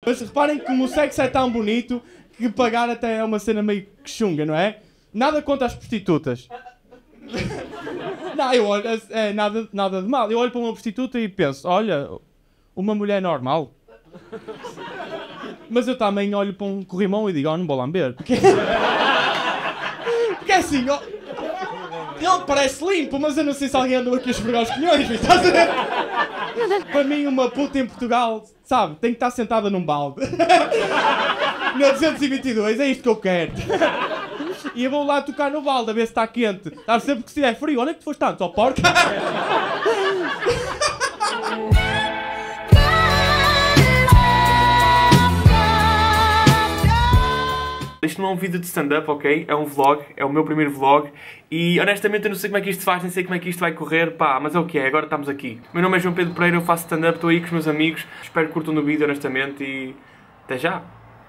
Mas reparem que o sexo é tão bonito que pagar até é uma cena meio que chunga, não é? Nada contra as prostitutas. Não, eu olho, nada de mal. Eu olho para uma prostituta e penso, olha, uma mulher normal. Mas eu também olho para um corrimão e digo, não vou lamber. Porque assim, ele parece limpo, mas eu não sei se alguém andou aqui a esfregar os colhões, estás a ver? Para mim, uma puta em Portugal, sabe, tem que estar sentada num balde. Na 222, é isto que eu quero. E eu vou lá tocar no balde a ver se está quente. Sabe, sempre que se é frio, onde é que tu foste tanto? Ó porco? Isto não é um vídeo de stand-up, ok? É um vlog, é o meu primeiro vlog. E honestamente eu não sei como é que isto se faz, nem sei como é que isto vai correr. Pá, mas é o que é, agora estamos aqui. Meu nome é João Pedro Pereira, eu faço stand-up, estou aí com os meus amigos. Espero que curtam o vídeo, honestamente, e até já!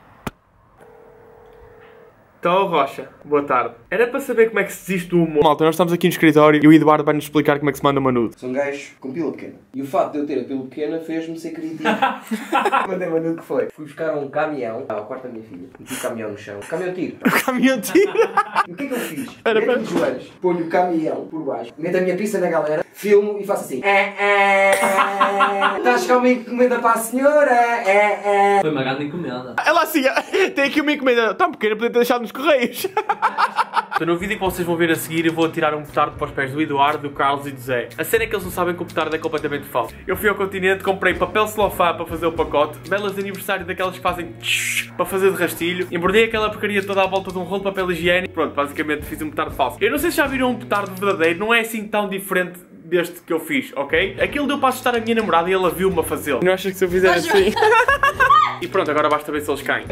Então, Rocha, boa tarde. Era para saber como é que se desiste do humor. Malta, nós estamos aqui no escritório e o Eduardo vai-nos explicar como é que se manda uma nude. Sou um gajo com pila pequena. E o facto de eu ter a pila pequena fez-me ser criativo. Mandei uma nude que foi. Fui buscar um caminhão ao quarto da minha filha. Meti o caminhão no chão. O caminhão tira. O caminhão tira? E o que é que eu fiz? Meto os joelhos, ponho o caminhão por baixo, meto a minha pista na galera, filmo e faço assim. Está a chegar uma encomenda para a senhora? Foi uma grande encomenda. Ela assim, tem aqui uma encomenda tão pequena, podia ter deixado nos correios. Então, no vídeo que vocês vão ver a seguir, eu vou atirar um petardo para os pés do Eduardo, do Carlos e do Zé. A cena é que eles não sabem que o petardo é completamente falso. Eu fui ao Continente, comprei papel celofã para fazer o pacote, velas de aniversário daquelas que fazem para fazer de rastilho, embordei aquela porcaria toda à volta de um rolo de papel higiênico. Pronto, basicamente fiz um petardo falso. Eu não sei se já viram um petardo verdadeiro, não é assim tão diferente deste que eu fiz, ok? Aquilo deu para assustar a minha namorada e ela viu-me a fazê-lo. Não achas que se eu fizer assim? E pronto, agora basta ver se eles caem.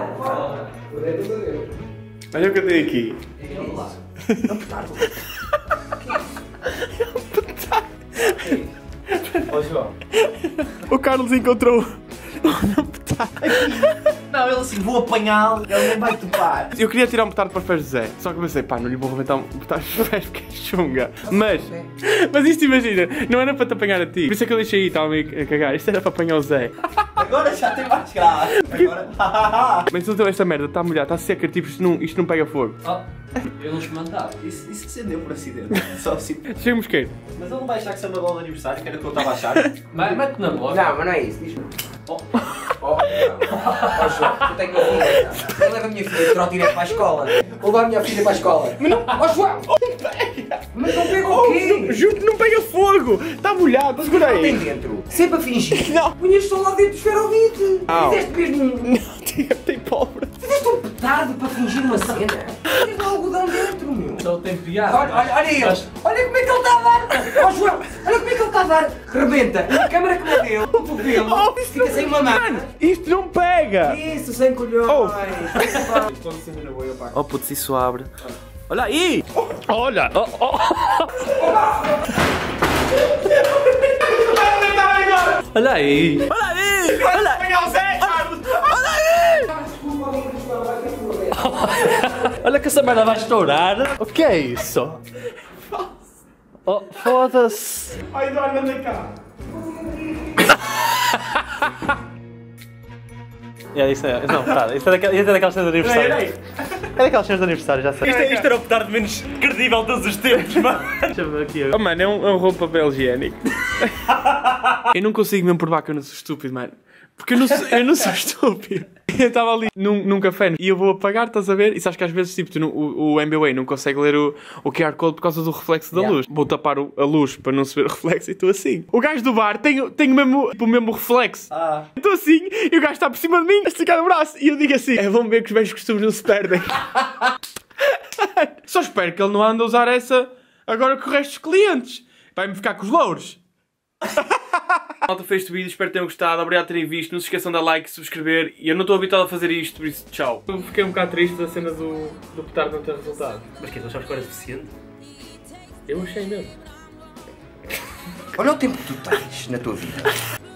Olha o que eu tenho aqui. É um petardo. É um petardo. Ó João. O Carlos encontrou um petardo. Não, ele assim, vou apanhá-lo, ele nem vai topar. Eu queria tirar um petardo para os pés de Zé, só que eu pensei, pá, não lhe vou arrebentar um petardo para os pés porque é chunga. Mas isto imagina, não era para te apanhar a ti. Por isso é que eu deixei aí, estava meio a cagar. Isto era para apanhar o Zé. Agora já tem mais grave. Agora. Mas então esta merda está molhada, está seca, tipo, isto não pega fogo. Oh, eu não experimentava. Isso acendeu por acidente. Só assim. Chega mosqueiro. Mas ele não vai achar que isso é uma bola de aniversário, que era o que eu estava a achar. Mete na boca. Não, mas não é isso. Diz-me. João, eu tenho uma filha. Eu levo a minha filha de trotinete para a escola. Vou levar a minha filha para a escola. Mas não. Ó João! Mas não pega o quê? Juro que não pega fogo! Está molhado, segura aí. Tem dentro. Sempre a fingir. Não. Punhas só lá dentro do esferovite. Não. Fizeste mesmo um. Não, tem pólvora. Fizeste um petardo para fingir uma cena. Tens lá algodão dentro, meu. Só tem piada. Olha ele. Olha como é que ele está a dar. Ó João, olha como é que ele está a dar. Rebenta. A câmara que me deu. O papel. Fica sem uma mão. Mano, isto não pega! Isso, sem colhões. Oh putz, isso abre. Olha aí! Olha! Olha aí. Olha aí! Olha aí! Olha que essa merda vai estourar. O que é isso? Oh, foda-se. Ai, Eduardo, anda cá! Isso é. Não, pera, isto é daquelas cenas de aniversário. É daquelas cenas de aniversário, já sei. Isto era o petardo menos credível de todos os tempos, mano! Deixa eu ver aqui agora. Oh, mano, é um rolo de papel higiênico. Eu não consigo mesmo provar que eu não sou estúpido, mano. Porque eu não sou estúpido. Eu estava ali num café e eu vou apagar, estás a ver? E sabes que às vezes tipo, o MBA não consegue ler o QR Code por causa do reflexo da luz. Vou tapar a luz para não se ver o reflexo e estou assim. O gajo do bar tem o mesmo reflexo. Estou assim e o gajo está por cima de mim a esticar o braço. E eu digo assim, é bom ver que os velhos costumes não se perdem. Só espero que ele não ande a usar essa agora com o resto dos clientes. Vai-me ficar com os louros. Malta, foi este vídeo, espero que tenham gostado, obrigado por terem visto, não se esqueçam de dar like, subscrever, e eu não estou habituado a fazer isto, por isso, tchau. Eu fiquei um bocado triste da cena do petardo não ter resultado. Mas que tu achavas que era suficiente? Eu achei mesmo. Olha o tempo que tu tens na tua vida.